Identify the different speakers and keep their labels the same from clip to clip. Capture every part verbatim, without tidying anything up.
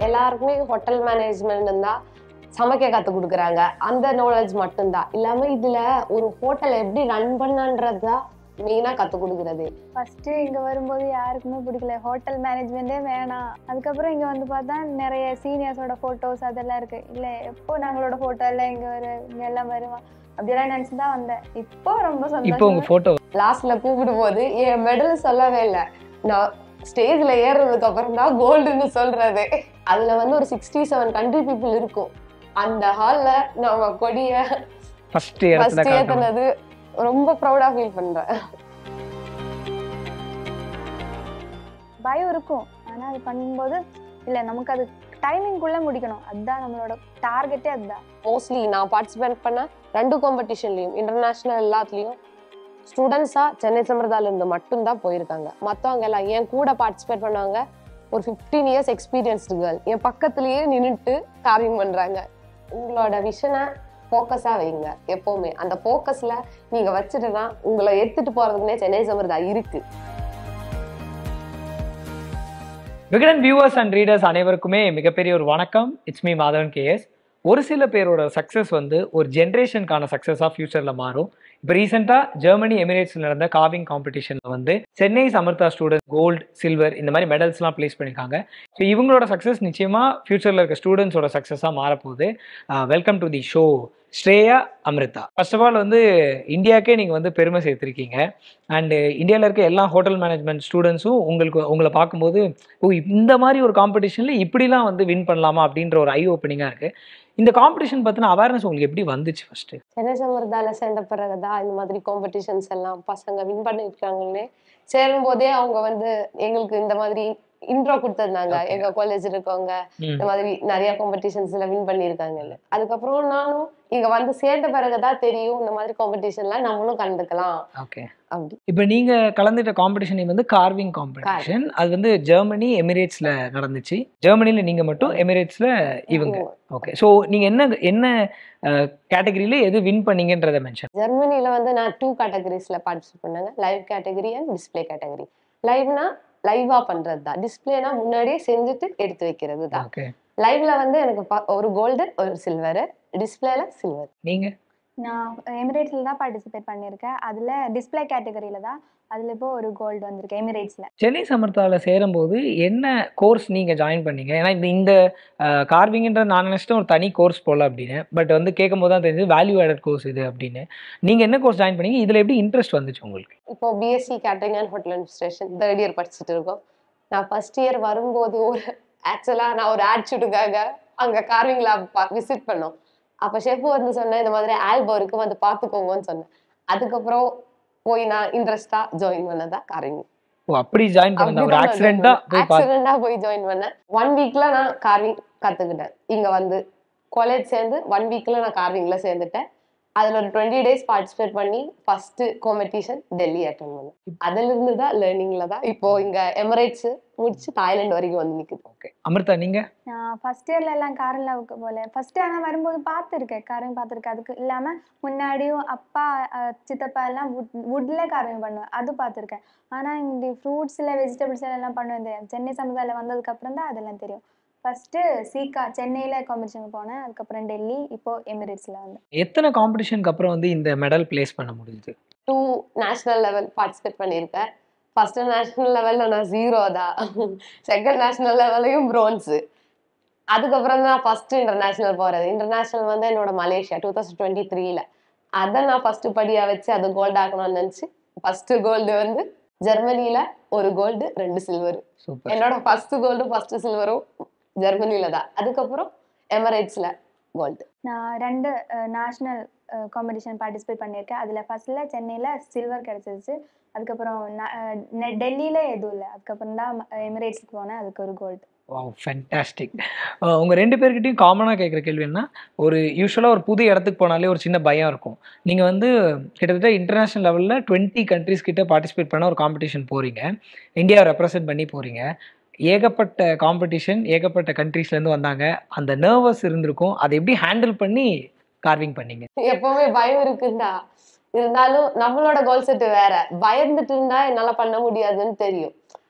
Speaker 1: எல்லாருக்குமே hotel management இருந்தா சமைக்க கத்து கொடுக்குறாங்க, அந்த நாலேஜ் மட்டும்தான் இல்லாம இதுல ஒரு ஹோட்டல் எப்படி ரன் பண்ணன்றதுதான் மெயினா கத்து கொடுக்குறது.
Speaker 2: ஃபர்ஸ்ட் இங்க வரும்போது யாருக்குமே பிடிக்கல, ஹோட்டல் மேனேஜ்மெண்டே வேணாம். அதுக்கப்புறம் இங்க வந்து பார்த்தா நிறைய சீனியர்ஸோட போட்டோஸ் அதெல்லாம் இருக்கு. இல்ல எப்போ நாங்களோட போட்டோ எல்லாம் இங்க வரு இங்க எல்லாம் வருவான் அப்படியெல்லாம் நினைச்சுதான் வந்தேன். இப்போ ரொம்ப சந்தோஷம்.
Speaker 1: லாஸ்ட்ல கூப்பிடும் போது என் மெடல் சொல்லவே இல்லை, நான் ஸ்டேஜ்ல ஏறுறதுக்கு அப்புறம் தான் கோல்டுன்னு சொல்றது. அதுல வந்து ஒரு சிக்ஸ்டி செவன் கண்ட்ரி பீப்புள் இருக்கும். அந்த ஹால்ல நம்ம கொடிய ஃபர்ஸ்ட் ஏத்துனது ரொம்ப ப்ரௌடா ஃபீல் பண்றேன்.
Speaker 2: பயம் இருக்கும், ஆனா அது பண்ணும்போது இல்ல நமக்கு அது டைமிங்குள்ள முடிக்கணும், அதுதான் நம்மளோட டார்கெட்டே. அதுதான்
Speaker 1: மோஸ்ட்லி நான் பார்ட்டிசிபேட் பண்ண ரெண்டு காம்படிஷன்லயும் இன்டர்நேஷனல் எல்லாத்துலயும் ஸ்டூடெண்ட்ஸா சென்னை சம்பிரதாயில இருந்து மட்டும்தான் போயிருக்காங்க. மற்றவங்க எல்லாம் என் கூட பார்ட்டிசிபேட் பண்ணவங்க ஒரு ஃபிஃப்டீன் இயர்ஸ் எக்ஸ்பீரியன்ஸ்டு கேர்ள் என் பக்கத்துலயே நின்றுட்டு காரியம் பண்றாங்க. உங்களோட விஷனை ஃபோக்கஸா வைங்க எப்பவுமே. அந்த ஃபோக்கஸ்ல நீங்க வச்சுட்டுனா உங்களை எடுத்துட்டு போறதுக்குன்னே சென்னை சம்பிரதாய் இருக்கு.
Speaker 3: விகடன் வியூவர்ஸ் அண்ட் ரீடர்ஸ் அனைவருக்குமே மிகப்பெரிய ஒரு வணக்கம். It's me Madhavan KS. ஒரு சில பேரோட சக்ஸஸ் வந்து ஒரு ஜென்ரேஷனுக்கான சக்ஸஸாக ஃபியூச்சரில் மாறும். இப்போ ரீசெண்டாக ஜெர்மனி எமிரேட்ஸில் நடந்த காவிங் காம்படிஷனில் வந்து Chennai Samartha student gold silver இந்த மாதிரி மெடல்ஸ்லாம் ப்ளேஸ் பண்ணியிருக்காங்க. ஸோ இவங்களோட சக்ஸஸ் நிச்சயமாக ஃபியூச்சரில் இருக்க ஸ்டூடெண்ட்ஸோட சக்ஸஸாக மாறப்போகுது. Welcome to the show Shreya, Amrita. First of all வந்து இந்தியாவுக்கே நீங்கள் வந்து பெருமை சேர்த்துருக்கீங்க. அண்டு இந்தியாவில் இருக்க எல்லா ஹோட்டல் மேனேஜ்மெண்ட் ஸ்டூடெண்ட்ஸும் உங்களுக்கு உங்களை பார்க்கும்போது ஓ இந்த மாதிரி ஒரு காம்படிஷனில் இப்படிலாம் வந்து வின் பண்ணலாமா அப்படின்ற ஒரு ஐ ஓப்பனிங்காக இருக்குது. இந்த காம்படிஷன் பற்றின அவேர்னஸ் உங்களுக்கு எப்படி வந்துச்சு? ஃபர்ஸ்ட்
Speaker 1: சென்னை சம்பிரதாயில சேர்ந்த பிறகுதான் இந்த மாதிரி காம்படிஷன்ஸ் எல்லாம் பசங்க வின் பண்ணிருக்காங்கன்னே சேரும் போதே அவங்க வந்து எங்களுக்கு இந்த மாதிரி இன்ட்ரோ கொடுத்திருந்தாங்க. எங்க காலேஜ் இருக்கவங்க இந்த மாதிரி நிறைய காம்படிஷன்ஸ்ல வின் பண்ணிருக்காங்கன்னு. அதுக்கப்புறம் நானும் இங்க வந்து சேர்ந்த பிறகுதான் தெரியும் இந்த மாதிரி காம்படிஷன்லாம் நம்மளும் கலந்துக்கலாம்.
Speaker 3: ஓகே, அப்படி இப்போ நீங்க கலந்துட்ட காம்படிஷன் வந்து கார்விங் காம்படிஷன். அது வந்து ஜெர்மனி எமிரேட்ஸ்ல நடந்துச்சு. ஜெர்மனில நீங்க மட்டும், எமிரேட்ஸ்ல இவங்க. ஓகே, ஸோ நீங்க என்ன என்ன கேட்டகரியில எது வின் பண்ணீங்கன்றத மென்ஷன்.
Speaker 1: ஜெர்மனில வந்து நான் டூ கேட்டகரிஸ்ல பார்ட்டிசிபேட் பண்ணாங்க, live category and display category. லைவ்னா லைவா பண்றது தான், டிஸ்பிளேனா முன்னாடியே செஞ்சுட்டு எடுத்து வைக்கிறது தான். லைவ்ல வந்து எனக்கு ஒரு கோல்டு ஒரு சில்வர், டிஸ்பிளேல சில்வர்.
Speaker 3: நீங்க?
Speaker 2: நான் எமிரேட்ஸ்ல தான் பார்ட்டிசிபேட் பண்ணியிருக்கேன். அதுல டிஸ்பிளே கேட்டகரியில தான், அதுல இப்போ ஒரு கோல்டு வந்திருக்கு எமிரேட்ஸ்ல.
Speaker 3: சென்னை சமர்த்தாவில் சேரும்போது என்ன கோர்ஸ் நீங்க ஜாயின் பண்ணீங்க? ஏன்னா இந்த இந்த கார்விங்ன்ற நான் நினைச்சிட்டு ஒரு தனி கோர்ஸ் போல அப்படின்னு, பட் வந்து கேட்கும் போது தான் தெரிஞ்சது வேல்யூ ஆடட் கோர்ஸ் இது அப்படின்னு. நீங்க என்ன கோர்ஸ் ஜாயின் பண்ணீங்க? இதுல எப்படி இன்ட்ரெஸ்ட் வந்துச்சு உங்களுக்கு?
Speaker 1: இப்போ BSc catering and hotel administration third year படிச்சுட்டு இருக்கோம். நான் ஃபர்ஸ்ட் இயர் வரும்போது ஒரு ஆக்சுவலா நான் ஒரு ஆட் ஷூட்டுக்காக அங்க கார்விங் லேப் விசிட் பண்ணோம். அப்ப ஷெஃப் வந்து சொன்னேன் இந்த மாதிரி ஆல்பம் இருக்கு வந்து பாத்துக்கோங்கன்னு சொன்னேன். அதுக்கப்புறம் போய் நான் இன்ட்ரெஸ்டா ஜாயின் பண்ணதா கார்விங்.
Speaker 3: ஓ, அப்படி ஜாயின் பண்ணதா? ஒரு ஆக்சிடென்ட்டா போய்
Speaker 1: ஆக்சிடென்ட்டா போய் ஜாயின் பண்ணேன். ஒன் வீக்ல நான் கார்விங் கத்துக்கிட்டேன். இங்க வந்து காலேஜ் சேர்ந்து ஒன் வீக்ல நான் கார்விங்ல சேர்ந்துட்டேன். அதுல ஒரு டுவெண்ட்டி டேஸ் பார்ட்டிசிபேட் பண்ணி ஃபர்ஸ்ட் காம்படிஷன் டெல்லி அட்டெண்ட் பண்ணேன். அதுல இருந்து தான் லேர்னிங்ல தான் இப்போ இங்க எமிரேட்ஸ் முடிச்சு தாய்லாந்து வரைக்கும் வந்து நிக்குது.
Speaker 3: ஓகே, அமிர்தா நீங்க?
Speaker 2: நான் ஃபர்ஸ்ட் இயர்ல எல்லாம் கார்லாவுக்கு போல. ஃபர்ஸ்ட் ஆனா வரும்போது பார்த்துருக்கேன், காரியம் பார்த்துருக்கேன். அதுக்கு இல்லாம முன்னாடியும் அப்பா சித்தப்பா எல்லாம் வுட்ல காரியம் பண்ணுவேன், அது பார்த்துருக்கேன். ஆனா இந்த ஃப்ரூட்ஸ்ல வெஜிடபிள்ஸ் எல்லாம் பண்ணுவேன் தெரியும். சென்னை சமுதாயில வந்ததுக்கு அப்புறம் தான் அதெல்லாம் தெரியும். ஃபர்ஸ்ட் சீகா சென்னையில காம்படிஷனுக்கு போனேன், அதுக்கப்புறம் டெல்லி, இப்போ எமிரேட்ஸ்ல வந்து.
Speaker 3: எத்தனை காம்படிஷனுக்கு அப்புறம் வந்து இந்த மெடல் பிளேஸ் பண்ண முடியுது?
Speaker 1: டூ நேஷனல் லெவல் பார்ட்டிசிபேட் பண்ணியிருக்கேன். ஃபர்ஸ்ட் நேஷனல் லெவல்ல நான் ஜீரோ தான், செகண்ட் நேஷனல் லெவலையும் பிரான்ஸ். அதுக்கப்புறம் தான் ஃபர்ஸ்ட் இன்டர்நேஷனல் போறது. இன்டர்நேஷனல் வந்து என்னோட மலேசியா டூ தௌசண்ட் டுவெண்ட்டி த்ரீல அதை நான் ஃபர்ஸ்ட் படியா வச்சு அது கோல்டு ஆக்கணும்னு நினைச்சு ஃபர்ஸ்ட் கோல்டு வந்து ஜெர்மனில ஒரு கோல்டு ரெண்டு சில்வர். என்னோட ஃபர்ஸ்ட் கோல்டு ஃபர்ஸ்ட் சில்வரும் ஜெர்மனில தான். அதுக்கப்புறம் எமிரேட்ஸ்ல கோல்டு.
Speaker 2: நான் ரெண்டு நேஷனல் காம்படிஷன் பார்ட்டிசிபேட் பண்ணியிருக்கேன். அதில் ஃபர்ஸ்ட்ல சென்னையில் சில்வர் கிடச்சிருச்சு. அதுக்கப்புறம் டெல்லியில் எதுவும் இல்லை. அதுக்கப்புறம் தான் எமிரேட்ஸுக்கு போனேன், அதுக்கு ஒரு கோல்டு.
Speaker 3: Wow, fantastic. உங்கள் ரெண்டு பேர்கிட்டையும் காமனாக கேட்குற கேள்வி என்ன, ஒரு யூஸ்வலாக ஒரு புது இடத்துக்கு போனாலே ஒரு சின்ன பயம் இருக்கும். நீங்கள் வந்து கிட்டத்தட்ட இன்டர்நேஷ்னல் லெவலில் டுவெண்ட்டி கண்ட்ரிஸ் கிட்ட பார்ட்டிசிபேட் பண்ண ஒரு காம்படிஷன் போகிறீங்க, இந்தியாவை ரெப்ரசென்ட் பண்ணி போகிறீங்க. ஏகப்பட்ட காம்படிஷன், ஏகப்பட்ட கண்ட்ரீஸ்லேருந்து வந்தாங்க. அந்த நர்வஸ் இருந்திருக்கும், அதை எப்படி ஹேண்டில் பண்ணி கார்விங் பண்ணீங்க?
Speaker 1: எப்பவுமே பயம் இருக்குண்டா, இருந்தாலும் நம்மளோட கோல் செட் வேற. பயந்துட்டு இருந்தா என்னால பண்ண முடியாதுன்னு தெரியும்.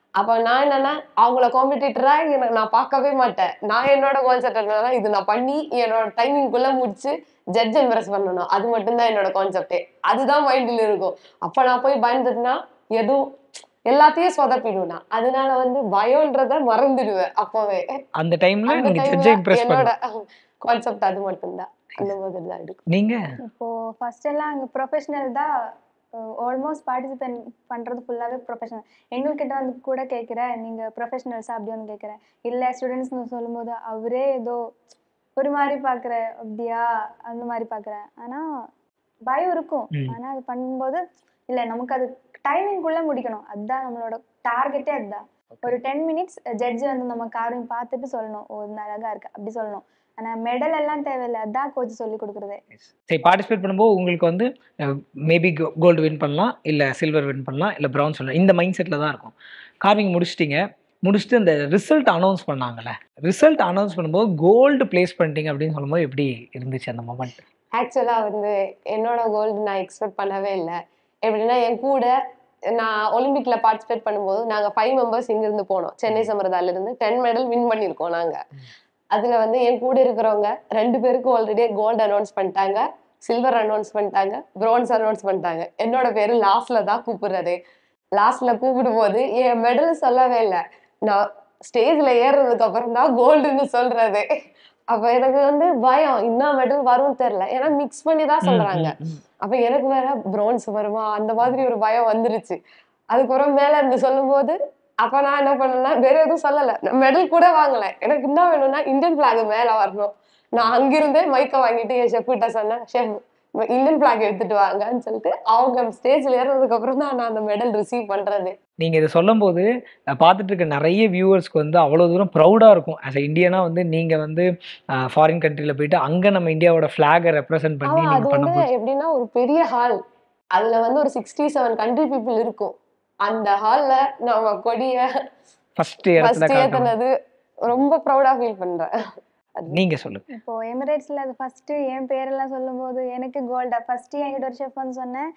Speaker 1: அப்ப நான் என்னன்னா அவங்கள காம்படிட்டரா எனக்கு நான் பார்க்கவே மாட்டேன். நான் என்னோட கோல் செட் என்னன்னா இது நான் பண்ணி என்னோட டைமிங்குள்ள முடிச்சு ஜட்ஜ் இம்ப்ரெஸ் பண்ணணும். அது மட்டும்தான் என்னோட கான்செப்டே. அதுதான் மைண்ட்ல இருக்கும். அப்ப நான் போய் பயந்துட்டுனா எதுவும் எல்லாத்தையும் சொதப்பிடுவேன் நான். அதனால வந்து பயம்ன்றத மறந்துடுவேன் அப்பவே.
Speaker 3: அந்த டைம்ல
Speaker 1: அந்த
Speaker 3: நீங்க
Speaker 1: டைம்ல
Speaker 3: ஜட்ஜை இம்ப்ரெஸ்
Speaker 1: என்னோட
Speaker 3: பண்ணணும்.
Speaker 1: கான்செப்ட் அது மட்டும்தான். அந்த மாதிரி தான் இருக்கும்.
Speaker 3: நீங்க
Speaker 2: இப்போ ஃபர்ஸ்ட் எல்லாம் அங்கே ப்ரொஃபஷனல் தான் ஆல்மோஸ்ட் பார்ட்டிசிபேட் பண்ணுறது ஃபுல்லாகவே ப்ரொஃபஷனல். எங்கள்கிட்ட வந்து கூட கேட்குறேன் நீங்கள் ப்ரொஃபஷனல்ஸா அப்படி வந்து கேட்குறேன். இல்லை ஸ்டூடெண்ட்ஸ்னு சொல்லும்போது அவரே ஏதோ ஒரு மாதிரி பார்க்குற அப்படியா அந்த மாதிரி பார்க்குறேன். ஆனால் பயம் இருக்கும்.
Speaker 3: ம்.
Speaker 2: ஆனால் அது பண்ணும்போது இல்லை நமக்கு அது டைமிங்குள்ளே முடிக்கணும். அதுதான் நம்மளோட டார்கெட்டே அதுதான். ஒரு டென் மினிட்ஸ் ஜட்ஜ் வந்து நம்ம காரையும் பார்த்துட்டு சொல்லணும் ஓ இது அழகா இருக்கு அப்படி சொல்லணும். ஆனால் மெடல் எல்லாம் தேவையில்லை. அதான் கோச் சொல்லி கொடுக்குறதே.
Speaker 3: சரி பார்ட்டிசிபேட் பண்ணும்போது உங்களுக்கு வந்து மேபி கோல்டு வின் பண்ணலாம், இல்லை சில்வர் வின் பண்ணலாம், இல்லை ப்ரௌன்ஸ் பண்ணலாம், இந்த மைண்ட் செட்டில் தான் இருக்கும். கார்விங் முடிச்சிட்டிங்க. முடிச்சுட்டு அந்த ரிசல்ட் அனௌன்ஸ் பண்ணாங்கல்ல, ரிசல்ட் அனௌன்ஸ் பண்ணும்போது கோல்டு பிளேஸ் பண்ணிட்டீங்க அப்படின்னு சொல்லும்போது எப்படி இருந்துச்சு அந்த மொமெண்ட்?
Speaker 1: ஆக்சுவலா வந்து என்னோட கோல்டு நான் எக்ஸ்பெக்ட் பண்ணவே இல்லை. எப்படின்னா என் கூட நான் ஒலிம்பிக்ல பார்ட்டிசிபேட் பண்ணும்போது நாங்க ஃபைவ் மெம்பர்ஸ் இங்கிருந்து போனோம். சென்னை சம்பிரதாயில இருந்து டென் மெடல் வின் பண்ணியிருக்கோம் நாங்க. அதுல வந்து என் கூட இருக்கிறவங்க ரெண்டு பேருக்கும் ஆல்ரெடி கோல்டு அனௌன்ஸ் பண்ணிட்டாங்க, சில்வர் அனௌன்ஸ் பண்ணிட்டாங்க, பிரான்ஸ் அனௌன்ஸ் பண்ணிட்டாங்க. என்னோட பேரு லாஸ்ட்ல தான் கூப்பிடுறது. லாஸ்ட்ல கூப்பிடும் போது என் மெடல் சொல்லவே இல்லை. நான் ஸ்டேஜ்ல ஏறுறதுக்கு அப்புறம் தான் கோல்டுன்னு சொல்றது. அப்ப எனக்கு வந்து பயம், இன்னும் மெடல் வரும்னு தெரியல. ஏன்னா மிக்ஸ் பண்ணி தான் சொல்றாங்க. அப்ப எனக்கு வேற பிரான்ஸ் வருமா அந்த மாதிரி ஒரு பயம் வந்துருச்சு. அதுக்கப்புறம் மேல இருந்து சொல்லும் போது அப்ப நான் என்ன பண்ணேன்னா வேற எதுவும் சொல்லல, மெடல் கூட வாங்கல. எனக்கு என்ன வேணும்னா இந்தியன் பிளாக் மேல வரணும். நான் அங்கிருந்தே மைக்க வாங்கிட்டு என் ஷெஃப் கிட்ட சொன்னேன், ஷெஃப் இந்தியன் பிளாக் எடுத்துட்டு வாங்கன்னு சொல்லிட்டு அவங்க ஸ்டேஜ்ல ஏறினதுக்கு அப்புறம் தான் நான் அந்த மெடல் ரிசீவ் பண்றது.
Speaker 3: நீங்க இதை சொல்லும் போது பார்த்துட்டு இருக்க நிறைய வியூவர்ஸ்க்கு வந்து அவ்வளவு தூரம் ப்ரௌடா இருக்கும். ஆஸ் இந்தியனா வந்து நீங்க வந்து ஃபாரின் கண்ட்ரில போயிட்டு அங்க நம்ம இந்தியாவோட ஃபிளாகை ரெப்ரசென்ட் பண்ணி
Speaker 1: அது
Speaker 3: நீங்க
Speaker 1: வந்து
Speaker 3: பண்ணும்போது
Speaker 1: எப்படின்னா ஒரு பெரிய ஹால், அதுல வந்து ஒரு சிக்ஸ்டி செவன் கண்ட்ரி பீப்புள் இருக்கும். அந்த ஹால்ல நம்ம கொடிய
Speaker 3: ஃபர்ஸ்ட் இடத்துல
Speaker 1: ஃபர்ஸ்ட்
Speaker 3: காட்டணும்.
Speaker 1: ஏத்துனது ரொம்ப ப்ரௌடா ஃபீல் பண்றேன்.
Speaker 3: நீங்க சொல்லுங்க.
Speaker 2: இப்போ எமிரேட்ஸ்ல அது ஃபர்ஸ்ட் என் பேரெல்லாம் சொல்லும்போது எனக்கு கோல்டா ஃபர்ஸ்ட் என்கிட்ட ஒரு ஷெஃப் வந்து சொன்னேன்.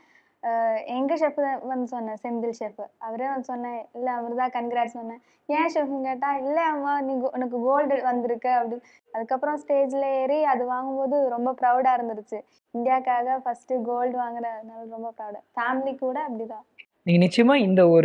Speaker 2: எங்க ஷெஃப் வந்து சொன்னேன், செந்தில் ஷெஃப். அவரே வந்து சொன்னேன் இல்லை அமிர்தா கன்கிராட்ஸ் சொன்னேன். ஏன் ஷெஃப்னு கேட்டா இல்லை அம்மா நீ உனக்கு கோல்டு வந்திருக்கு அப்படி. அதுக்கப்புறம் ஸ்டேஜ்ல ஏறி அது வாங்கும்போது ரொம்ப ப்ரௌடா இருந்துருச்சு. இந்தியாக்காக ஃபர்ஸ்ட் கோல்டு வாங்குறதுனால ரொம்ப ப்ரௌடா. ஃபேமிலி கூட அப்படிதான்.
Speaker 3: நீங்க நிச்சயமா இந்த ஒரு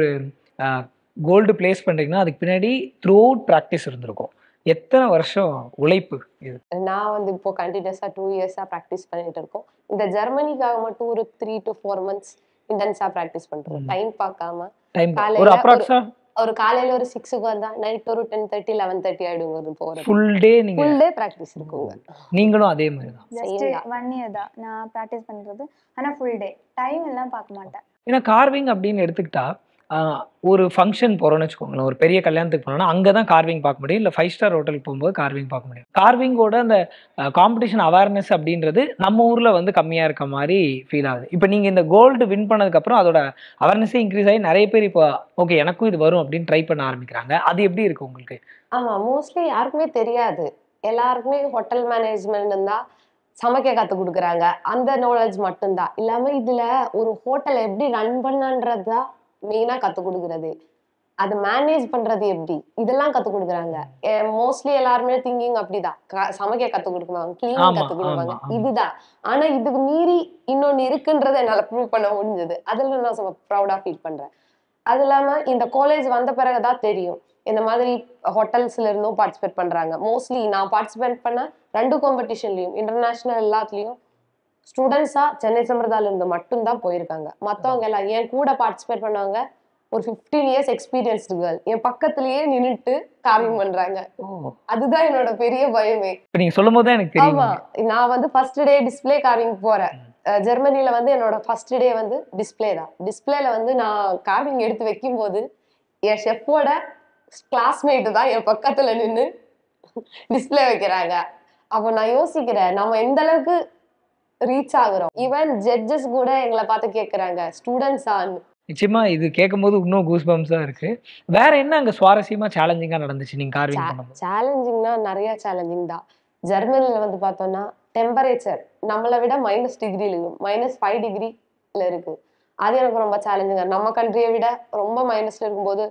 Speaker 3: கோல்டு பிளேஸ் பண்றீங்கன்னா அதுக்கு பின்னாடி த்ரூ அவுட் ப்ராக்டிஸ் இருந்திருக்கும். எத்தனை வருஷம் உழைப்பு இது?
Speaker 1: நான் வந்து இப்போ கண்டினியூஸா டூ இயர்ஸா ப்ராக்டிஸ் பண்ணிட்டு இருக்கோம். இந்த ஜெர்மனிக்காக மட்டும் ஒரு த்ரீ டு ஃபோர் மந்த்ஸ் இன்டென்ஸா ப்ராக்டிஸ் பண்றோம். டைம் பார்க்காம
Speaker 3: டைம் ஒரு
Speaker 1: காலையில
Speaker 3: அப்ராக்ஸா
Speaker 1: ஒரு காலையில ஒரு சிக்ஸுக்கு வந்தா நைட் ஒரு டென் தேர்ட்டி லெவன் தேர்ட்டி ஆயிடுங்க போறது.
Speaker 3: ஃபுல் டே நீங்க
Speaker 1: ஃபுல் டே ப்ராக்டிஸ் இருக்குங்க.
Speaker 3: நீங்களும் அதே மாதிரி தான்.
Speaker 2: ஜஸ்ட்
Speaker 1: செய்யலாம்.
Speaker 2: ஒன் இயர் தான் நான் ப்ராக்டிஸ் பண்றது. ஆனா ஃபுல் டே டைம் எல்லாம் பார்க்க மாட்டேன்.
Speaker 3: ஏன்னா கார்விங் அப்படின்னு எடுத்துக்கிட்டா ஆஹ், ஒரு ஃபங்க்ஷன் போகிறோன்னு வச்சுக்கோங்களேன், ஒரு பெரிய கல்யாணத்துக்கு போனோம்னா அங்கே தான் கார்விங் பார்க்க முடியும், இல்லை ஃபைவ் ஸ்டார் ஹோட்டலுக்கு போகும்போது கார்விங் பார்க்க முடியும். கார்விங்கோட அந்த காம்படிஷன் அவேர்னஸ் அப்படின்றது நம்ம ஊரில் வந்து கம்மியாக இருக்க மாதிரி ஃபீல் ஆகுது. இப்போ நீங்கள் இந்த கோல்டு வின் பண்ணதுக்கப்புறம் அதோட அவேர்னஸே இன்க்ரீஸ் ஆகி நிறைய பேர் இப்போ ஓகே எனக்கும் இது வரும் அப்படின்னு ட்ரை பண்ண ஆரம்பிக்கிறாங்க. அது எப்படி இருக்கு உங்களுக்கு?
Speaker 1: ஆமா, மோஸ்ட்லி யாருக்குமே தெரியாது. எல்லாருக்குமே ஹோட்டல் மேனேஜ்மெண்ட் இருந்தா சமைக்க கத்து கொடுக்குறாங்க, அந்த நாலேஜ் மட்டும்தான் இல்லாம இதுல ஒரு ஹோட்டல் எப்படி ரன் பண்ணன்றதுதான் மெயினா கத்து கொடுக்கறது. அது மேனேஜ் பண்றது எப்படி இதெல்லாம் கத்து கொடுக்குறாங்க. மோஸ்ட்லி எல்லாருமே திங்கிங் அப்படிதான், க- சமைக்க கத்து கொடுக்குவாங்க, கிளீன்
Speaker 3: ஆமா,
Speaker 1: கத்து கொடுப்பாங்க,
Speaker 3: ஆமா, ஆமா.
Speaker 1: இதுதான். ஆனா இதுக்கு மீறி இன்னொன்னு இருக்குன்றதை என்னால ப்ரூவ் பண்ண முடிஞ்சது. அதுல நான் ப்ரௌடா ஃபீல் பண்றேன். அது இல்லாம இந்த காலேஜ் வந்த பிறகுதான் தெரியும் இந்த மாதிரி ஹோட்டல்ஸ்ல இருந்தும் பார்ட்டிசிபேட் பண்றாங்க. மோஸ்ட்லி நான் பார்ட்டிசிபேட் பண்ண ரெண்டு காம்படிஷன்லயும் இன்டர்நேஷனல் எல்லாத்துலயும் ஸ்டூடெண்ட்ஸா சென்னை சம்பிரதாயில இருந்து மட்டும்தான் போயிருக்காங்க. மத்தவங்க எல்லாம் என் கூட பார்ட்டிசிபேட் பண்ணவங்க ஒரு ஃபிஃப்டீன் இயர்ஸ் எக்ஸ்பீரியன்ஸ்டு கேர்ள் என் பக்கத்துலயே நின்னுட்டு கார்விங் பண்றாங்க. அதுதான் என்னோட பெரிய பயமே.
Speaker 3: இப்போ நீங்கள் சொல்லும் போது தான் எனக்கு தெரியும்.
Speaker 1: ஆமா, நான் வந்து ஃபர்ஸ்ட் டே டிஸ்பிளே கார்விங் போறேன். அஹ் ஜெர்மனில வந்து என்னோட ஃபர்ஸ்ட் டே வந்து டிஸ்பிளே தான். டிஸ்பிளேல வந்து நான் கார்விங் எடுத்து வைக்கும் போது என் ஷெஃபோட கிளாஸ்மேட் தான் என் பக்கத்துல நின்று டிஸ்பிளே வைக்கிறாங்க. அப்போ நான் யோசிக்கிறேன் நம்ம எந்த அளவுக்கு ரீச் ஆகுறோம். ஈவன் ஜட்ஜஸ் கூட எங்களை பார்த்து கேட்கறாங்க ஸ்டூடெண்ட்ஸான்னு.
Speaker 3: நிச்சயமா இது கேட்கும்போது இன்னும் கூஸ் பம்ஸா இருக்கு. வேற என்ன அங்க சுவாரஸ்யமா சேலஞ்சிங்கா நடந்துச்சு நீங்க கார்விங் பண்ணும்போது?
Speaker 1: சேலஞ்சிங்னா நிறைய சேலஞ்சிங் தான். ஜெர்மனில வந்து பார்த்தோம்னா டெம்பரேச்சர் நம்மளை விட மைனஸ் டிகிரிலையும் மைனஸ் ஃபைவ் டிகிரில இருக்கு. அது எனக்கு ரொம்ப சேலஞ்சிங்கா. நம்ம கண்ட்ரியை விட ரொம்ப மைனஸ்ல இருக்கும்போது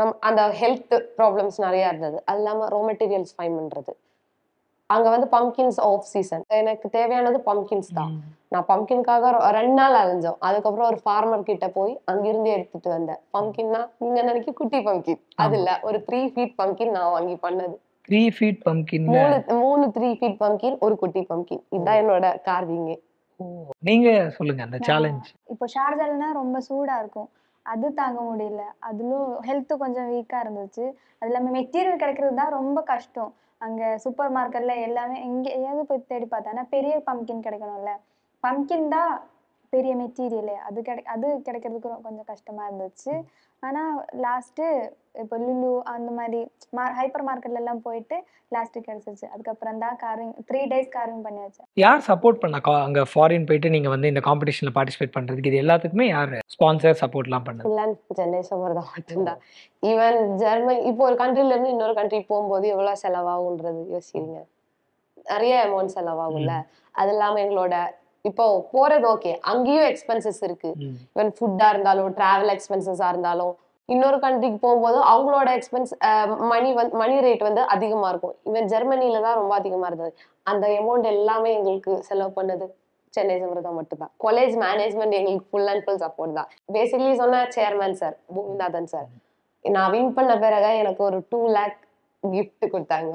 Speaker 1: நம் அந்த ஹெல்த் ப்ராப்ளம்ஸ் நிறைய இருந்தது. அது இல்லாம ரா மெட்டீரியல்ஸ் ஃபைண்ட் பண்றது. அங்க வந்து பம்கின்ஸ் ஆஃப் சீசன். எனக்கு தேவையானது பம்கின்ஸ் தான். நான் பம்கின்காக ரெண்டு நாள் அலைஞ்சோம். அதுக்கப்புறம் ஒரு ஃபார்மர் கிட்ட போய் அங்கிருந்து எடுத்துட்டு வந்தேன். பம்கின்னா நீங்க நினைக்க குட்டி பம்கின் அது இல்ல, ஒரு த்ரீ ஃபீட் பம்கின் நான் வாங்கி பண்ணது.
Speaker 3: த்ரீ ஃபீட் பம்கின்
Speaker 1: மூணு மூணு த்ரீ ஃபீட் பம்கின், ஒரு குட்டி பம்கின். இதுதான் என்னோட கார்விங்.
Speaker 3: நீங்க சொல்லுங்க அந்த சேலஞ்ச்.
Speaker 2: இப்போ ஷார்ஜாலனா ரொம்ப சூடா இருக்கும், அது தாங்க முடியல. அதுலும் ஹெல்த் கொஞ்சம் வீக்கா இருந்துச்சு. அது இல்லாமல் மெட்டீரியல் கிடைக்கிறது தான் ரொம்ப கஷ்டம். அங்கே சூப்பர் மார்க்கெட்ல எல்லாமே எங்கேயாவது போய் தேடி பார்த்தேன்னா பெரிய பம்கின் கிடைக்கணும்ல. பம்கின் தான் பெரிய மெட்டீரியலு. அது கிடை அது கிடைக்கிறதுக்கு கொஞ்சம் கஷ்டமா இருந்துச்சு. ஆனால் லாஸ்ட்டு இப்போ லுலு அந்த மாதிரி மா ஹைப்பர் மார்க்கெட்லலாம் போயிட்டு லாஸ்ட்டு கிடச்சிருச்சு. அதுக்கப்புறம் தான் கார்விங் த்ரீ டேஸ் கார்விங் பண்ணி வச்சேன்.
Speaker 3: யார் சப்போர்ட் பண்ணா கா அங்கே ஃபாரின் போயிட்டு நீங்கள் வந்து இந்த காம்படிஷனில் பார்ட்டிசிபேட் பண்ணுறதுக்கு? இது எல்லாத்துக்குமே யார் ஸ்பான்சர் சப்போர்ட்லாம் பண்ணது?
Speaker 1: ஃபுல் அண்ட் சென்னை சம்மர் தான் மட்டும்தான். ஈவன் ஜெர்மனி இப்போ ஒரு கண்ட்ரில இருந்து இன்னொரு கண்ட்ரி போகும்போது எவ்வளோ செலவாகுன்றது யோசிக்கிறீங்க. நிறைய அமௌண்ட் செலவாகும்ல. அது இல்லாமல் எங்களோட இப்போ போறது ஓகே, அங்கேயும் எக்ஸ்பென்சஸ் இருக்கு. ஈவன் ஃபுட்டா இருந்தாலும் டிராவல் எக்ஸ்பென்சஸா இருந்தாலும் இன்னொரு கண்ட்ரிக்கு போகும்போது அவங்களோட எக்ஸ்பென்ஸ் மணி வந்து மணி ரேட் வந்து அதிகமா இருக்கும். ஈவன் ஜெர்மனில தான் ரொம்ப அதிகமா இருந்தது. அந்த அமௌண்ட் எல்லாமே எங்களுக்கு செலவு பண்ணது சென்னை சம்பரதா மட்டும்தான். காலேஜ் மேனேஜ்மெண்ட் எங்களுக்கு ஃபுல் அண்ட் ஃபுல் சப்போர்ட் தான். பேசிக்கலி சொன்ன சேர்மேன் சார் பூமிநாதன் சார் நான் வின் பண்ண பிறகு எனக்கு ஒரு டூ லேக் கிஃப்ட் கொடுத்தாங்க.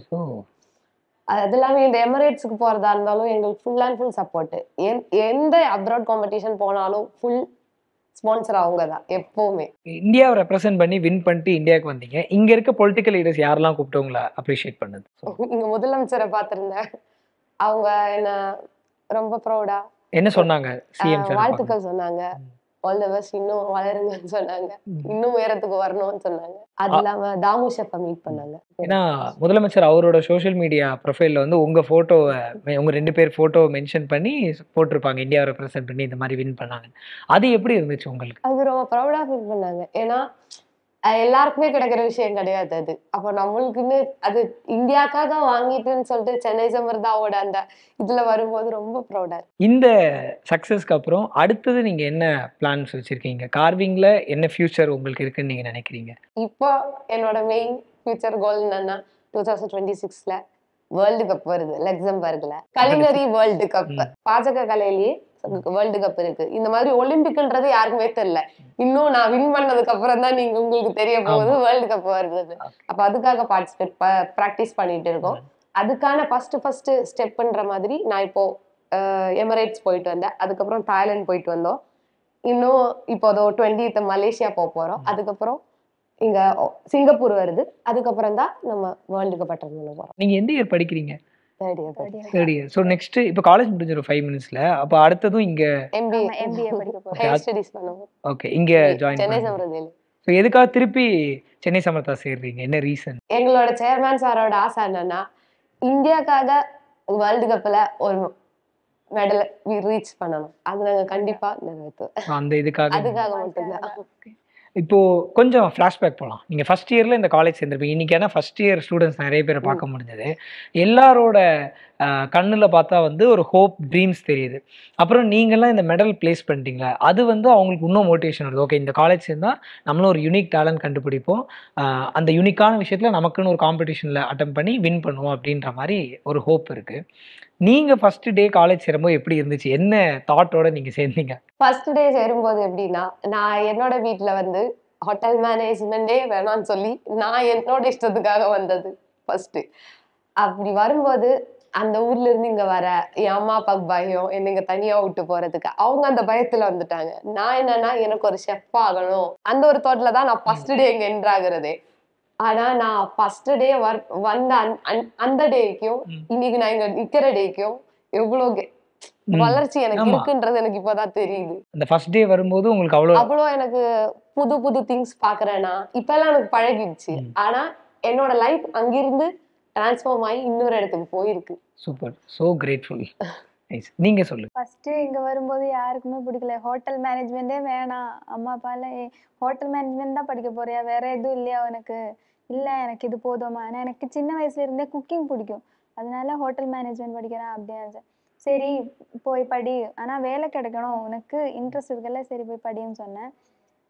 Speaker 1: அது இல்லாம இந்த எமிரேட்ஸுக்கு போறதா இருந்தாலும் எங்களுக்கு ஃபுல் அண்ட் ஃபுல் சப்போர்ட். எந்த அப்ராட் காம்படிஷன் போனாலும் ஃபுல் ஸ்பான்சர் அவங்க தான் எப்பவுமே.
Speaker 3: இந்தியாவை ரெப்ரசென்ட் பண்ணி வின் பண்ணிட்டு இந்தியாவுக்கு வந்தீங்க. இங்க இருக்க பொலிட்டிக்கல் லீடர்ஸ் யாரெல்லாம் கூப்பிட்டு உங்களை அப்ரிஷியேட் பண்ணது?
Speaker 1: இங்க முதலமைச்சரை பார்த்திருந்தேன். அவங்க என்ன ரொம்ப ப்ரௌடா
Speaker 3: என்ன சொன்னாங்க? சிஎம் சார்
Speaker 1: வாழ்த்துக்கள் சொன்னாங்க. ஆல் தி பெஸ்ட், இன்னும் வளருங்கன்னு சொன்னாங்க, இன்னும் உயரத்துக்கு வரணும்னு சொன்னாங்க. அது இல்லாம தாமு ஷெஃப்பை மீட் பண்ணாங்க.
Speaker 3: ஏன்னா முதலமைச்சர் அவரோட சோஷியல் மீடியா ப்ரொஃபைல்ல வந்து உங்க போட்டோவை உங்க ரெண்டு பேர் போட்டோவை மென்ஷன் பண்ணி போட்டிருப்பாங்க, இந்தியாவை ரெப்ரசென்ட் பண்ணி இந்த மாதிரி வின் பண்ணாங்க. அது எப்படி இருந்துச்சு உங்களுக்கு?
Speaker 1: அது ரொம்ப ப்ரௌடா ஃபீல் பண்ணாங்க. ஏன்னா எல்லாருக்குமே கிடைக்கிற விஷயம் கிடையாது அது. அப்போ நம்மளுக்குன்னு அது இந்தியாக்காக வாங்கிட்டுன்னு சொல்லிட்டு சென்னை சம்பரதாவோட அந்த இதுல வரும்போது ரொம்ப ப்ரௌடா.
Speaker 3: இந்த சக்சஸ்க்கு அப்புறம் அடுத்தது நீங்க என்ன பிளான்ஸ் வச்சிருக்கீங்க? கார்விங்ல என்ன ஃபியூச்சர் உங்களுக்கு இருக்குன்னு நீங்க நினைக்கிறீங்க?
Speaker 1: இப்போ என்னோட மெயின் ஃபியூச்சர் கோல் என்னன்னா டூ தௌசண்ட் டுவெண்ட்டி சிக்ஸ்ல வேர்ல்டு கப் வருது லக்சம்பர்க்ல. கலிங்கரி வேர்ல்டு கப் பாஜக கலையிலேயே வேர்ல்டு கப் இருக்கு. இந்த மாதிரி ஒலிம்பிக்ன்றது யாருக்குமே தெரியல. இன்னும் நான் வின் பண்ணதுக்கு அப்புறம் தான் நீங்க உங்களுக்கு தெரிய போகுது வேர்ல்டு கப் வருது. அப்ப அதுக்காக பார்ட்டிசிபேட் பிராக்டிஸ் பண்ணிட்டு இருக்கோம். அதுக்கான ஃபர்ஸ்ட் ஃபர்ஸ்ட் ஸ்டெப்ன்ற மாதிரி நான் இப்போ எமிரேட்ஸ் போயிட்டு வந்தேன். அதுக்கப்புறம் தாய்லாந்து போயிட்டு வந்தோம். இன்னும் இப்போ அதோ டுவெண்ட்டித் மலேசியா போக போறோம். அதுக்கப்புறம் இங்க சிங்கப்பூர் வருது. அதுக்கப்புறம் தான் நம்ம வேர்ல்டு கப் அட்டெண்ட் பண்ண போறோம்.
Speaker 3: நீங்க எந்த இயர் படிக்கிறீங்க?
Speaker 1: Third year.
Speaker 3: Third year. So next இப்போ காலேஜ் முடிஞ்சிடும் ஃபைவ் மினிட்ஸ்ல. அப்போ அடுத்ததும் இங்க
Speaker 1: எம்பிஏ
Speaker 2: எம்பிஏ படிக்க போறேன்.
Speaker 1: ஹையர் ஸ்டடீஸ் பண்ணுவோம்.
Speaker 3: ஓகே, இங்க ஜாயின்
Speaker 1: சென்னை சம்பரதால.
Speaker 3: ஸோ எதுக்காக திருப்பி சென்னை சமரதா சேர்றீங்க? என்ன ரீசன்?
Speaker 1: எங்களோட சேர்மேன் சாரோட ஆசை என்னன்னா இந்தியாக்காக வேர்ல்டு கப்ல ஒரு மெடல் ரீச் பண்ணணும். அது நாங்க கண்டிப்பா நிறைவேற்றுவோம்.
Speaker 3: அந்த இதுக்காக
Speaker 1: அதுக்காக மட்டும்தான்.
Speaker 3: இப்போ கொஞ்சம் ஃப்ளாஷ்பேக் போகலாம். நீங்கள் ஃபர்ஸ்ட் இயரில் இந்த காலேஜ் சேர்ந்துருப்பீங்க. இன்றைக்கி ஏன்னா ஃபர்ஸ்ட் இயர் ஸ்டூடெண்ட்ஸ் நிறைய பேரை பார்க்க முடிஞ்சது. எல்லாரோட கண்ணில் பார்த்தா வந்து ஒரு ஹோப், ட்ரீம்ஸ் தெரியுது. அப்புறம் நீங்கள்லாம் இந்த மெடல் பிளேஸ் பண்ணிட்டீங்களா, அது வந்து அவங்களுக்கு இன்னும் மோட்டிவேஷன் வருது. ஓகே, இந்த காலேஜ் சேர்ந்தால் நம்மளும் ஒரு யூனிக் டேலண்ட் கண்டுபிடிப்போம், அந்த யூனிக்கான விஷயத்தில் நமக்குன்னு ஒரு காம்படிஷனில் அட்டம் பண்ணி வின் பண்ணுவோம் அப்படின்ற மாதிரி ஒரு ஹோப் இருக்குது. நீங்கள் ஃபர்ஸ்ட் டே காலேஜ் சேரும்போது எப்படி இருந்துச்சு? என்ன தாட்டோட நீங்கள் சேர்ந்தீங்க?
Speaker 1: ஃபர்ஸ்ட் டே சேரும்போது எப்படின்னா, நான் என்னோட வீட்டில் வந்து ஹோட்டல் மேனேஜ்மெண்டே வேணாம்னு சொல்லி நான் என்னோட இஷ்டத்துக்காக வந்தது ஃபர்ஸ்ட். அப்படி வரும்போது அந்த ஊர்ல இருந்து இங்க வர என் அம்மா அப்பாவுக்கு பயம், என்ன இங்க தனியா விட்டு போறதுக்கு. அவங்க அந்த பயத்துல வந்துட்டாங்க. நான் என்னன்னா எனக்கு ஒரு ஷெஃப் ஆகணும் அந்த ஒரு தோட்டல தான் நான் ஃபர்ஸ்ட் டே இங்க என்டர் ஆகுறதே. ஆனா நான் ஃபர்ஸ்ட் டே வந்த அந்த டேக்கும் இன்னைக்கு நான் இங்க நிக்கிற டேக்கும் எவ்வளவு வளர்ச்சி எனக்கு இருக்குன்றது எனக்கு இப்பதான் தெரியுது.
Speaker 3: அந்த ஃபர்ஸ்ட் டே வரும்போது உங்களுக்கு அவ்வளவு
Speaker 1: அவ்வளோ எனக்கு புது புது திங்ஸ் பாக்குறேன்னா இப்ப எல்லாம் எனக்கு பழகிடுச்சு. ஆனா என்னோட லைஃப் அங்கிருந்து டிரான்ஸ்ஃபார்ம் ஆகி இன்னொரு இடத்துக்கு போயிருக்கு.
Speaker 3: Super, so grateful. நீங்க சொல்லுங்க.
Speaker 2: ஃபர்ஸ்ட் இங்க வரும்போது யாருக்குமே பிடிக்கல. ஹோட்டல் மேனேஜ்மெண்டே வேணாம், அம்மா அப்பால ஹோட்டல் மேனேஜ்மெண்ட் தான் படிக்க போறியா, வேற எதுவும் இல்லையா உனக்கு? இல்ல எனக்கு இது போதுமா. ஆனா எனக்கு சின்ன வயசுல இருந்தே குக்கிங் பிடிக்கும், அதனால ஹோட்டல் மேனேஜ்மெண்ட் படிக்கிறேன் அப்படின்னு. சரி போய் படி, ஆனா வேலை கிடைக்கணும், உனக்கு இன்ட்ரெஸ்ட் இருக்குல்ல, சரி போய் படின்னு சொன்னேன்.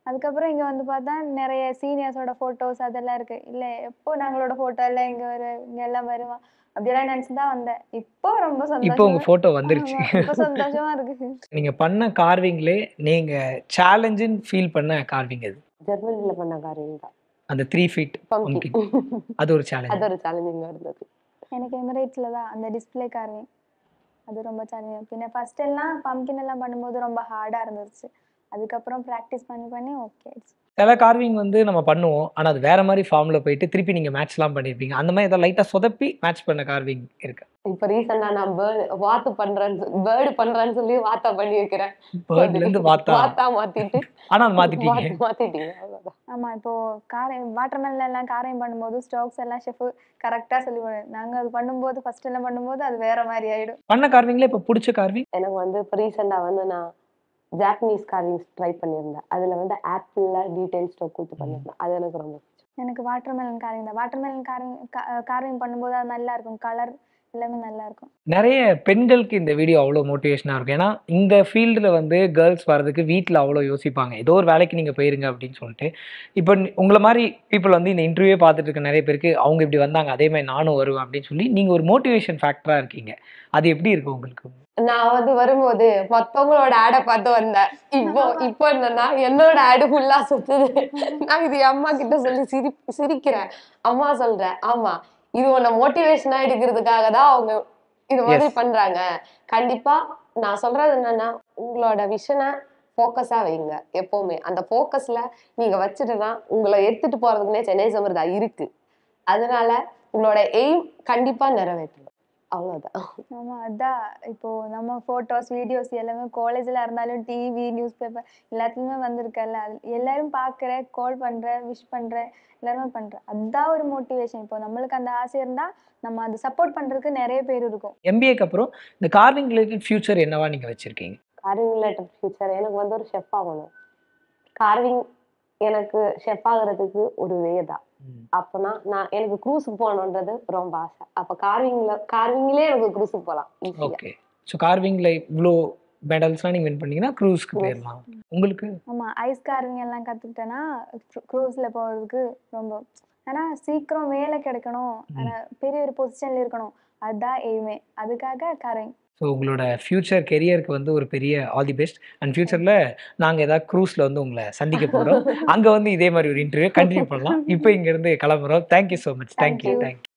Speaker 2: அதுக்கப்புறம் இங்கே வந்து பார்த்தா நிறைய சீனியர்ஸோட ஃபோட்டோஸ் அதெல்லாம் இருக்கு. இல்லை எப்போ நாங்களோட ஃபோட்டோ எல்லாம் இங்கே வரு இங்கே எல்லாம் வருவான் அப்படியெல்லாம் நினச்சி தான் வந்தேன். இப்போ ரொம்ப
Speaker 3: இப்போ
Speaker 2: சந்தோஷமா
Speaker 3: உங்க போட்டோ வந்துருச்சு.
Speaker 2: ஆமா, இப்போ சந்தோஷமா இருக்கு.
Speaker 3: நீங்க பண்ண கார்விங்லே நீங்க சேலஞ்சுன்னு ஃபீல் பண்ண கார்விங் எது?
Speaker 1: ஜெர்மனில பண்ண காரியம் தான்
Speaker 3: அந்த த்ரீ ஃபீட்
Speaker 1: பம்கின்.
Speaker 3: அது ஒரு சேலஞ்ச்.
Speaker 1: அது ஒரு சேலஞ்சிங்காக இருந்தது.
Speaker 2: எனக்கு எமிரேட்ஸில் தான் அந்த டிஸ்பிளே கார்விங் அது ரொம்ப சேலஞ்சிங். பின்ன ஃபர்ஸ்ட் எல்லாம் பம்கின் எல்லாம் பண்ணும்போது ரொம்ப ஹார்டாக இருந்துச்சு. அதுக்கப்புறம் ப்ராக்டிஸ் பண்ணி பண்ணி ஓகே.
Speaker 3: சில கார்விங் வந்து நம்ம பண்ணுவோம், ஆனா அது வேற மாதிரி ஃபார்ம்ல போயிட்டு திருப்பி நீங்க மேட்ச்லாம் பண்ணிருப்பீங்க. அந்த மாதிரி ஏதாவது லைட்டா சொதப்பி மேட்ச் பண்ண கார்விங் இருக்கு?
Speaker 1: இப்போ ரீசெண்டா நான் பேர்டு வாத்து பண்றேன்னு பேர்டு பண்றேன்னு சொல்லி வாத்தா பண்ணி வைக்கிறேன்.
Speaker 3: பேர்ட்ல இருந்து வாத்தா
Speaker 1: வாத்தா மாத்திட்டு
Speaker 3: ஆனா அது மாத்திட்டீங்க.
Speaker 1: வாத்து மாத்திட்டீங்க அவ்வளவுதான்.
Speaker 2: ஆமா, இப்போ காரை வாட்டர்மெலன் எல்லாம் காரையும் பண்ணும்போது ஸ்ட்ரோக்ஸ் எல்லாம் ஷெஃப் கரெக்டாக சொல்லி போடுவோம். நாங்கள் அது பண்ணும்போது ஃபர்ஸ்ட் எல்லாம் பண்ணும்போது அது வேற மாதிரி ஆயிடும்.
Speaker 3: பண்ண கார்விங்ல இப்ப பிடிச்ச கார்விங்
Speaker 1: எனக்கு வந்து இப்போ ரீசெண்டா வந்து நான் ஜாப்பனீஸ் கார்விங்ஸ் ட்ரை பண்ணியிருந்தேன். அதுல வந்து ஆப்பிள்ல டீடைல் ஸ்டோக் கொடுத்து பண்ணியிருந்தேன். அது எனக்கு ரொம்ப பிடிச்சது.
Speaker 2: எனக்கு வாட்டர்மெலன் காரிங் தான். வாட்டர்மெலன் காரிங் கார்விங் பண்ணும்போது அது நல்லா இருக்கும். கலர் எல்லாமே நல்லா இருக்கும்.
Speaker 3: நிறைய பெண்களுக்கு இந்த வீடியோ அவ்வளோ மோட்டிவேஷனாக இருக்கும். ஏன்னா இந்த ஃபீல்டில் வந்து கேர்ள்ஸ் வர்றதுக்கு வீட்டில் அவ்வளோ யோசிப்பாங்க, ஏதோ ஒரு வேலைக்கு நீங்கள் போயிருங்க அப்படின்னு சொல்லிட்டு. இப்போ உங்களை மாதிரி பீப்புள் வந்து இந்த இன்டர்வியூ பார்த்துட்டு இருக்க நிறைய பேருக்கு அவங்க இப்படி வந்தாங்க, அதே மாதிரி நானும் வருவேன் அப்படின்னு சொல்லி நீங்கள் ஒரு மோட்டிவேஷன் ஃபேக்டராக இருக்கீங்க. அது எப்படி இருக்கு உங்களுக்கு?
Speaker 1: நான் வந்து வரும்போது மத்தவங்களோட ஆடை பார்த்து வந்தேன். இப்போ இப்போ என்னன்னா என்னோட ஆடு ஃபுல்லா சுத்துது. நான் இது அம்மா கிட்ட சொல்லி சிரி சிரிக்கிறேன். அம்மா சொல்றேன், ஆமா இது உன்னை மோட்டிவேஷனா எடுக்கிறதுக்காக தான் அவங்க இது மாதிரி பண்றாங்க. கண்டிப்பா நான் சொல்றது என்னன்னா, உங்களோட விஷனை ஃபோக்கஸா வைங்க. எப்பவுமே அந்த ஃபோக்கஸ்ல நீங்க வச்சுட்டுனா உங்களை எடுத்துட்டு போறதுக்குன்னே சென்னை சமர்தா இருக்கு. அதனால உங்களோட எய்ம் கண்டிப்பா நிறைவேற்றணும். அவ்வளவுதான்.
Speaker 2: ஆமா, அதான் இப்போ நம்ம ஃபோட்டோஸ் வீடியோஸ் எல்லாமே காலேஜில் இருந்தாலும் டிவி நியூஸ் பேப்பர் எல்லாத்துலேயுமே வந்திருக்கல. அது எல்லாரும் பார்க்குற கால் பண்ணுற விஷ் பண்ணுற எல்லாருமே பண்ணுற அதுதான் ஒரு மோட்டிவேஷன். இப்போ நம்மளுக்கு அந்த ஆசை இருந்தால் நம்ம அது சப்போர்ட் பண்ணுறதுக்கு நிறைய பேர் இருக்கும்.
Speaker 3: எம்பிஏக்கு அப்புறம் இந்த கார்விங் ரிலேட்டட் ஃபியூச்சர் என்னவா நீங்கள் வச்சுருக்கீங்க?
Speaker 1: கார்விங் ரிலேட்டட் ஃபியூச்சர் எனக்கு வந்து ஒரு ஷெஃப் ஆகணும். கார்விங் எனக்கு ஷெஃப் ஆகுறதுக்கு ஒரு வே தான். அப்பனா நான் எனக்கு க்ரூஸுக்கு போகணுன்றது ரொம்ப ஆசை. அப்போ கார்விங்ல கார்விங்லேயே எனக்கு க்ரூஸுக்கு போகலாம்.
Speaker 3: ஓகே. ஸோ கார்விங்கில் இவ்வளோ மெடல்ஸ்லாம் நீங்கள் வின் பண்ணீங்கன்னா க்ரூஸ்க்கு போயிடலாம். உங்களுக்கு?
Speaker 2: ஆமாம், ஐஸ் கார்விங் எல்லாம் கற்றுக்கிட்டேன்னா க்ரூஸில் போகிறதுக்கு ரொம்ப, ஆனால் சீக்கிரம் வேலை கிடைக்கணும், ஆனால் பெரிய ஒரு பொசிஷனில் இருக்கணும், அதுதான் எய்மே. அதுக்காக கார்விங்.
Speaker 3: ஸோ உங்களோட ஃபியூச்சர் கெரியருக்கு வந்து ஒரு பெரிய ஆல் தி பெஸ்ட். அண்ட் ஃபியூச்சரில் நாங்கள் ஏதாவது க்ரூஸில் வந்து உங்களை சந்திக்க போகிறோம். அங்கே வந்து இதே மாதிரி ஒரு இன்டர்வியூ கண்டினியூ பண்ணலாம். இப்போ இங்கேருந்து கிளம்புறோம். Thank you so much. Thank you thank you.